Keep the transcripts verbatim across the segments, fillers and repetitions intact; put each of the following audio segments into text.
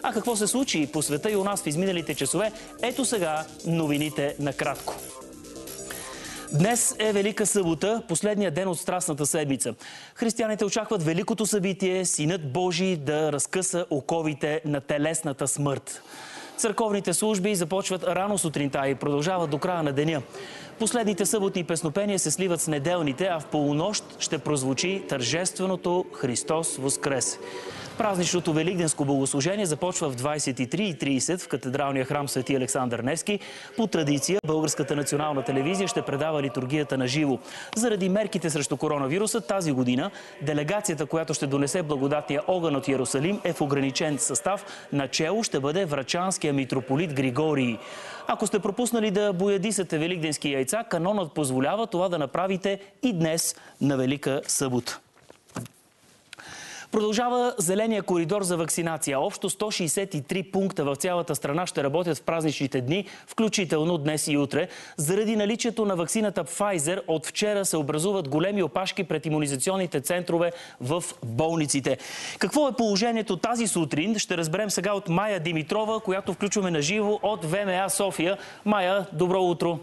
А какво се случи по света и у нас в изминалите часове? Ето сега новините накратко. Днес е Велика събота, последния ден от Страстната седмица. Християните очакват великото събитие, Синът Божий да разкъса оковите на телесната смърт. Църковните служби започват рано сутринта и продължават до края на деня. Последните съботни песнопения се сливат с неделните, а в полунощ ще прозвучи тържественото Христос Воскресе. Празничното великденско богослужение започва в двадесет и три и тридесет в катедралния храм Свети Александър Невски. По традиция Българската национална телевизия ще предава литургията на живо. Заради мерките срещу коронавируса тази година делегацията, която ще донесе благодатния огън от Йерусалим, е в ограничен състав. Начело ще бъде врачанския митрополит Григорий. Ако сте пропуснали да боядисате великденски яйца, канонът позволява това да направите и днес на Велика събота. Продължава зеления коридор за вакцинация. Общо сто шестдесет и три пункта в цялата страна ще работят в празничните дни, включително днес и утре. Заради наличието на ваксината Pfizer от вчера се образуват големи опашки пред имунизационните центрове в болниците. Какво е положението тази сутрин? Ще разберем сега от Мая Димитрова, която включваме на живо от ВМА София. Мая, добро утро!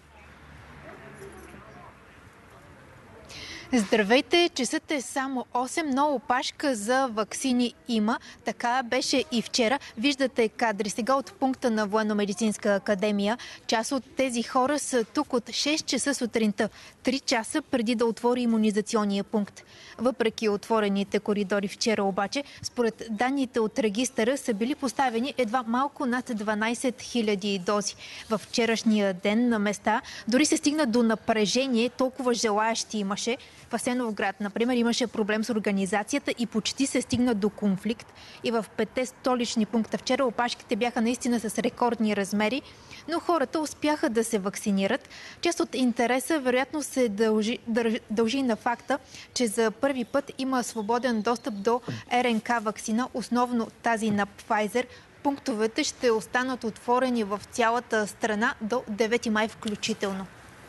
Здравейте! Часът е само осем, но опашка за ваксини има. Така беше и вчера. Виждате кадри сега от пункта на Военно-медицинска академия. Част от тези хора са тук от шест часа сутринта, три часа преди да отвори имунизационния пункт. Въпреки отворените коридори вчера обаче, според данните от регистъра са били поставени едва малко над дванадесет хиляди дози. Във вчерашния ден на места дори се стигна до напрежение, толкова желаящи имаше. В Асеновград, например, имаше проблем с организацията и почти се стигна до конфликт. И в петте столични пункта вчера опашките бяха наистина с рекордни размери, но хората успяха да се вакцинират. Част от интереса вероятно се дължи, дължи на факта, че за първи път има свободен достъп до Р Н К вакцина, основно тази на Pfizer. Пунктовете ще останат отворени в цялата страна до девети май включително.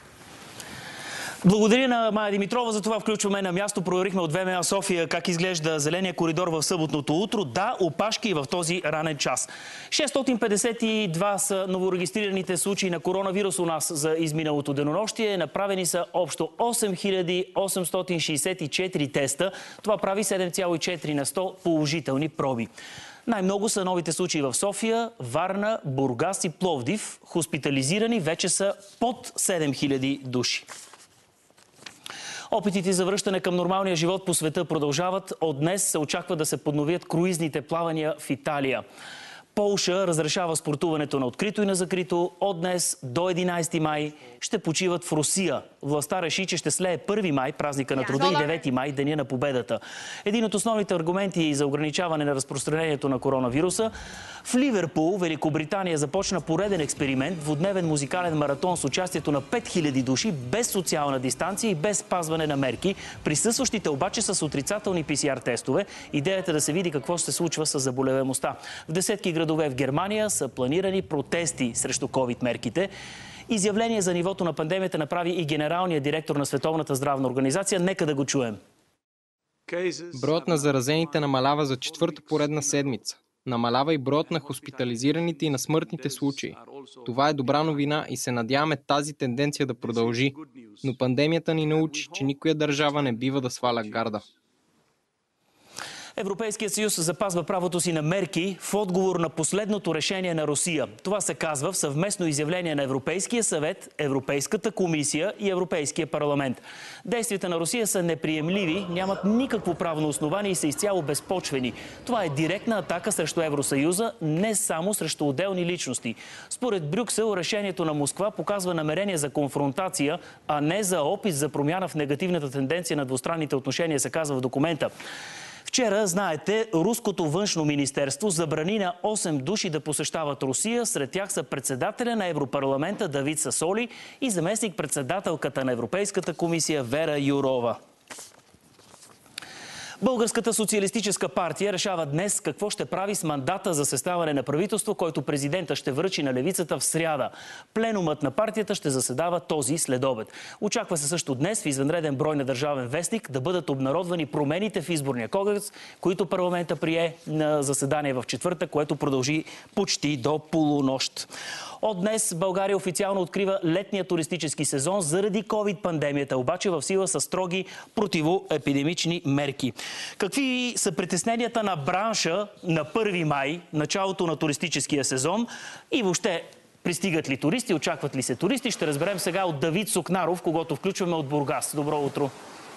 Благодаря на Мая Димитрова. За това включваме на място. Проверихме от ВМА София как изглежда зеления коридор в съботното утро. Да, опашки в този ранен час. шестстотин петдесет и два са новорегистрираните случаи на коронавирус у нас за изминалото денонощие. Направени са общо осем хиляди осемстотин шестдесет и четири теста. Това прави седем цяло и четири на сто положителни проби. Най-много са новите случаи в София, Варна, Бургас и Пловдив. Хоспитализирани вече са под седем хиляди души. Опитите за връщане към нормалния живот по света продължават. От днес се очаква да се подновят круизните плавания в Италия. Полша разрешава спортуването на открито и на закрито. От днес до единадесети май ще почиват в Русия. Властта реши, че ще слее първи май, празника на труда, и девети май, деня на победата. Един от основните аргументи за ограничаване на разпространението на коронавируса. В Ливерпул, Великобритания, започна пореден експеримент, двудневен музикален маратон с участието на пет хиляди души, без социална дистанция и без спазване на мерки. Присъстващите обаче са с отрицателни Пи Си Ар тестове. Идеята е да се види какво се случва с заболеваемостта. В десетки градове в Германия са планирани протести срещу ковид мерките. Изявление за нивото на пандемията направи и генералният директор на Световната здравна организация. Нека да го чуем. Броят на заразените намалява за четвърта поредна седмица. Намалява и броят на хоспитализираните и на смъртните случаи. Това е добра новина и се надяваме тази тенденция да продължи. Но пандемията ни научи, че никоя държава не бива да сваля гарда. Европейският съюз запазва правото си на мерки в отговор на последното решение на Русия. Това се казва в съвместно изявление на Европейския съвет, Европейската комисия и Европейския парламент. Действията на Русия са неприемливи, нямат никакво правно основание и са изцяло безпочвени. Това е директна атака срещу Евросъюза, не само срещу отделни личности. Според Брюксел, решението на Москва показва намерение за конфронтация, а не за опит за промяна в негативната тенденция на двустранните отношения, се казва в документа. Вчера, знаете, руското външно министерство забрани на осем души да посещават Русия. Сред тях са председателя на Европарламента Давид Сасоли и заместник-председателката на Европейската комисия Вера Юрова. Българската социалистическа партия решава днес какво ще прави с мандата за съставяне на правителство, който президента ще връчи на левицата в сряда. Пленумът на партията ще заседава този следобед. Очаква се също днес в извънреден брой на Държавен вестник да бъдат обнародвани промените в изборния кодекс, които парламента прие на заседание в четвъртък, което продължи почти до полунощ. От днес България официално открива летния туристически сезон заради ковид-пандемията, обаче в сила са строги противоепидемични мерки. Какви са притесненията на бранша на първи май, началото на туристическия сезон и въобще пристигат ли туристи, очакват ли се туристи? Ще разберем сега от Давид Сукнаров, когото включваме от Бургас. Добро утро!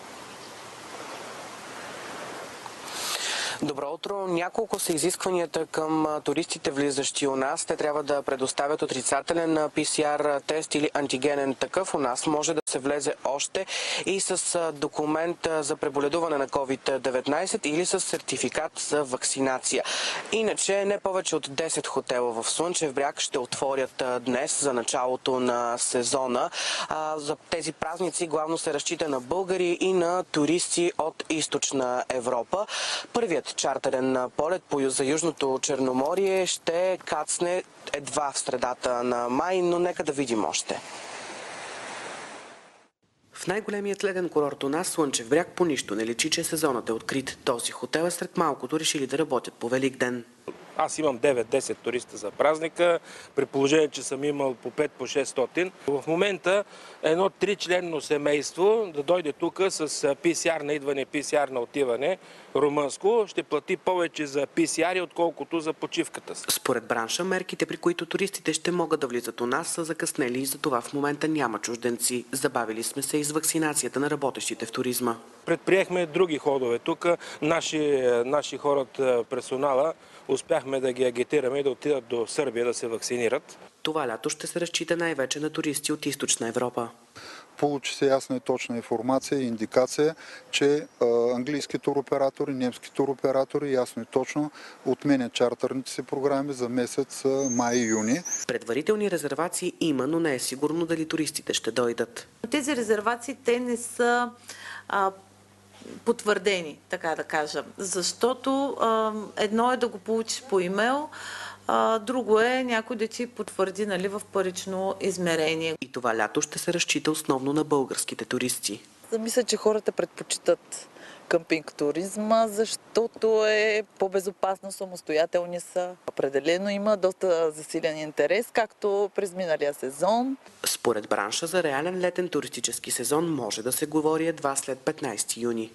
Добро утро. Няколко са изискванията към туристите, влизащи у нас. Те трябва да предоставят отрицателен пи си ар тест или антигенен такъв. У нас може да се влезе още и с документ за преболедуване на ковид деветнайсет или с сертификат за вакцинация. Иначе не повече от десет хотела в Слънчев бряг ще отворят днес за началото на сезона. За тези празници главно се разчита на българи и на туристи от източна Европа. Първият чартерен полет за Южното Черноморие ще кацне едва в средата на май, но нека да видим още. В най-големият леден курорт у нас, Слънчев бряг, по нищо не личи, че сезонът е открит. Този хотел е сред малкото решили да работят по Великден. Аз имам девет-десет туриста за празника, при положение, че съм имал по пет по шестстотин. В момента едно тричленно семейство да дойде тук с пи си ар на идване, пи си ар на отиване, румънско, ще плати повече за пи си ар, отколкото за почивката си. Според бранша, мерките, при които туристите ще могат да влизат у нас, са закъснели и за това в момента няма чужденци. Забавили сме се и с вакцинацията на работещите в туризма. Предприехме други ходове тук. Наши, наши хора от персонала успяхме да ги агитираме и да отидат до Сърбия да се вакцинират. Това лято ще се разчита най-вече на туристи от източна Европа. Получи се ясна и точна информация и индикация, че а, английски туроператори, немски туроператори ясно и точно отменят чартерните си програми за месец май и юни. Предварителни резервации има, но не е сигурно дали туристите ще дойдат. Тези резервации те не са а, потвърдени, така да кажа, защото а, едно е да го получиш по имейл, а, друго е някой да ти потвърди, нали, в парично измерение. И това лято ще се разчита основно на българските туристи. Мисля, че хората предпочитат къмпинг туризма, защото е по-безопасно, самостоятелни са. Определено има доста засилен интерес, както през миналия сезон. Според бранша за реален летен туристически сезон може да се говори едва след петнайсети юни.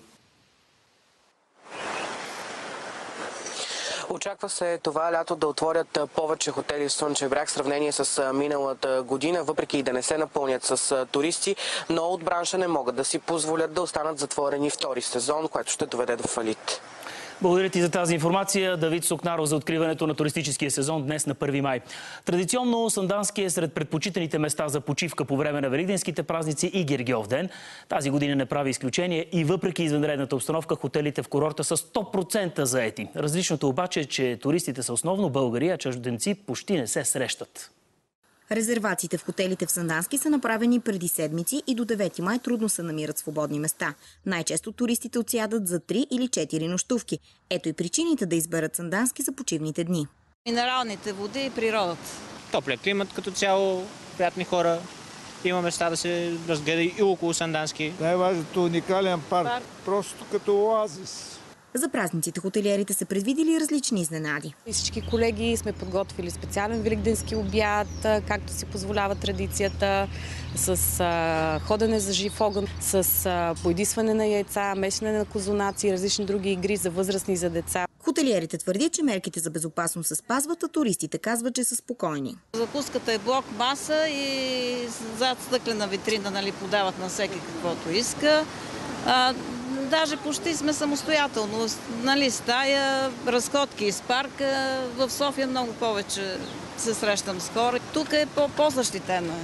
Очаква се това лято да отворят повече хотели в Слънчев бряг в сравнение с миналата година, въпреки и да не се напълнят с туристи, но от бранша не могат да си позволят да останат затворени втори сезон, което ще доведе до фалит. Благодаря ти за тази информация. Давид Сукнаров за откриването на туристическия сезон днес на първи май. Традиционно Сандански е сред предпочитаните места за почивка по време на великденските празници и Гергьов ден. Тази година не прави изключение и въпреки извънредната обстановка, хотелите в курорта са сто процента заети. Различното обаче е, че туристите са основно българи, а чужденци почти не се срещат. Резервациите в хотелите в Сандански са направени преди седмици и до девети май трудно се намират свободни места. Най-често туристите отсядат за три или четири нощувки. Ето и причините да изберат Сандански за почивните дни. Минералните води и природата. Топлия климат като цяло, приятни хора. Има места да се разгледа и около Сандански. Най-важното уникален парк, парк. Просто като оазис. За празниците хотелиерите са предвидили различни изненади. Всички колеги сме подготвили специален великденски обяд, както си позволява традицията, с а, ходене за жив огън, с а, поедисване на яйца, мешане на козунаци и различни други игри за възрастни и за деца. Хотелиерите твърдят, че мерките за безопасност се спазват, а туристите казват, че са спокойни. Закуската е блок маса и зад стъклена витрина, нали, подават на всеки каквото иска. А, Даже почти сме самостоятелно. Нали, стая, разходки из парка. В София много повече се срещам с хора. Тук е по-защитено.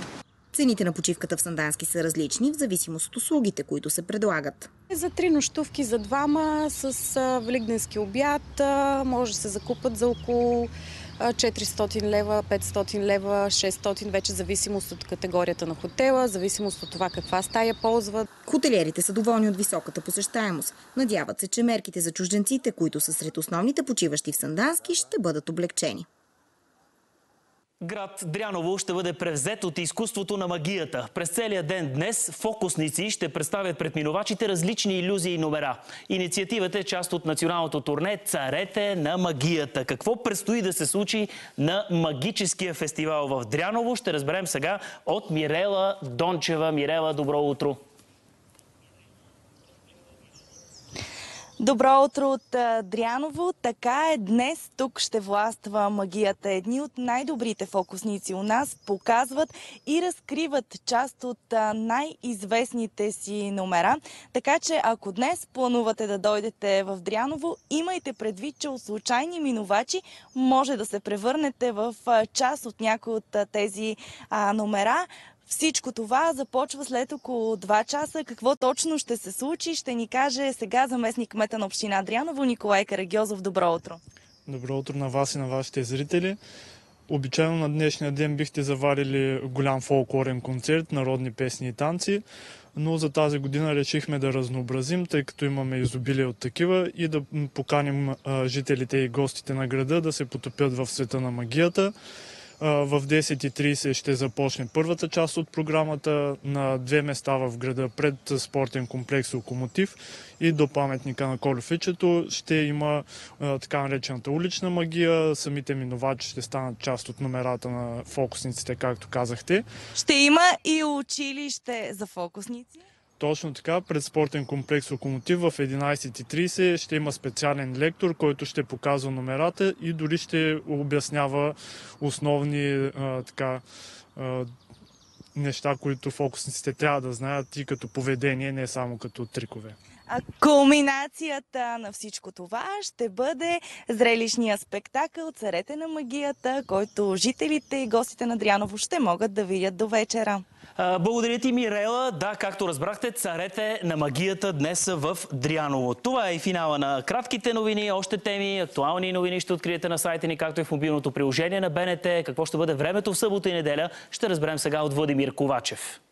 Цените на почивката в Сандански са различни в зависимост от услугите, които се предлагат. За три нощувки за двама с великденски обяд може да се закупат за около четиристотин лева, петстотин лева, шестстотин, вече зависимост от категорията на хотела, зависимост от това каква стая ползват. Хотелиерите са доволни от високата посещаемост. Надяват се, че мерките за чужденците, които са сред основните почиващи в Сандански, ще бъдат облегчени. Град Дряново ще бъде превзет от изкуството на магията. През целия ден днес фокусници ще представят пред минувачите различни илюзии и номера. Инициативата е част от националното турне "Царете на магията". Какво предстои да се случи на магическия фестивал в Дряново, ще разберем сега от Мирела Дончева. Мирела, добро утро! Добро утро от Дряново. Така е, днес тук ще властва магията. Едни от най-добрите фокусници у нас показват и разкриват част от най-известните си номера. Така че ако днес планувате да дойдете в Дряново, имайте предвид, че от случайни минувачи може да се превърнете в част от някои от тези номера. Всичко това започва след около два часа. Какво точно ще се случи, ще ни каже сега заместник кмета на община Дряново Николай Карагьозов. Добро утро! Добро утро на вас и на вашите зрители. Обичайно на днешния ден бихте заварили голям фолклорен концерт, народни песни и танци, но за тази година решихме да разнообразим, тъй като имаме изобилие от такива, и да поканим жителите и гостите на града да се потопят в света на магията. В десет и трийсет ще започне първата част от програмата на две места в града пред спортен комплекс "Локомотив" и до паметника на Колюфичето. Ще има така наречената улична магия. Самите минувачи ще станат част от номерата на фокусниците, както казахте. Ще има и училище за фокусници. Точно така, пред спортен комплекс "Локомотив" в единайсет и трийсет ще има специален лектор, който ще показва номерата и дори ще обяснява основни а, така, а, неща, които фокусниците трябва да знаят и като поведение, не само като трикове. А кулминацията на всичко това ще бъде зрелищния спектакъл "Царете на магията", който жителите и гостите на Дряново ще могат да видят до вечера. Благодаря ти, Мирела. Да, както разбрахте, "Царете на магията" днес са в Дряново. Това е и финала на кратките новини. Още теми, актуални новини ще откриете на сайта ни, както и в мобилното приложение на БНТ. Какво ще бъде времето в събота и неделя, ще разберем сега от Владимир Ковачев.